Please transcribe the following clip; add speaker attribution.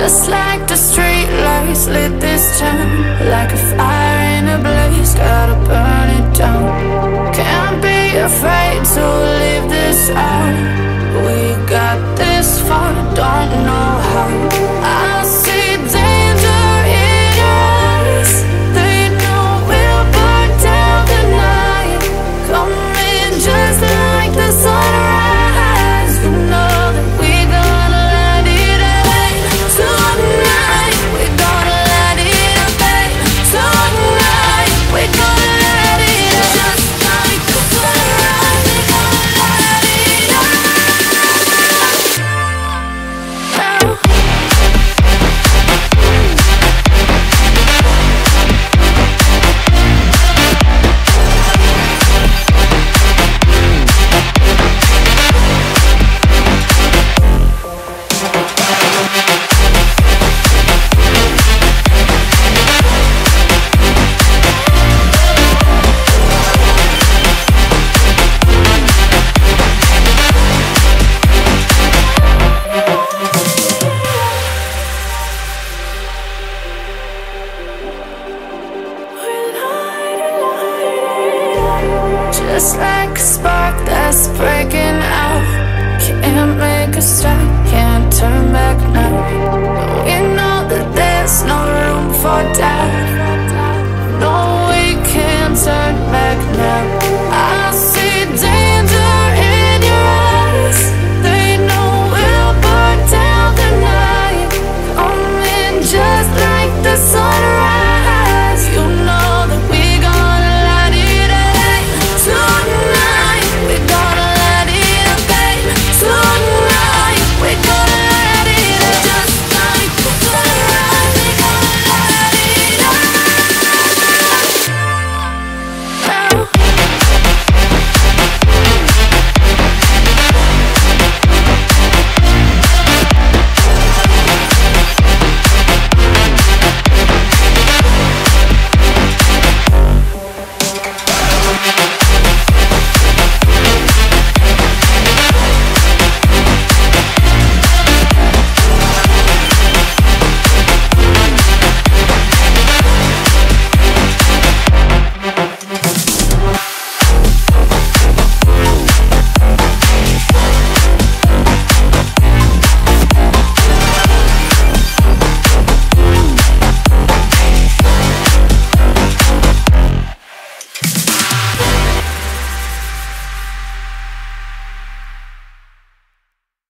Speaker 1: Just like the street lights lit this town, like a fire in a blaze, gotta burn it down. Can't be afraid to leave this out. We got this far, don't know how. I see danger in your eyes. They know we'll burn down the night. Coming just like the sunrise. You know that we gonna let it rain. Tonight we gonna let it rain. Tonight we gonna let it rain. Just like the sunrise, we gonna let it rain. Now. Just like a spark that's breaking out. Can't make a stop, can't turn back now. We know that there's no room for doubt. No, we can't turn back now.